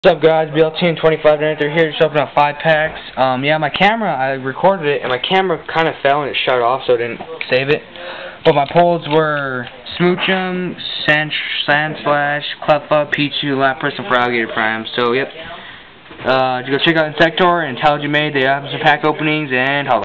What's up guys, BL1025 here, just opening up 5 packs. Yeah, my camera, I recorded it, and my camera kind of fell and it shut off, so I didn't save it. But my pulls were Smoochum, Sandslash, Cleffa, Pichu, Lapras, and Alligator Prime. So, yep. Go check out Insector and Intelligent Made. They have some pack openings, and HOLA.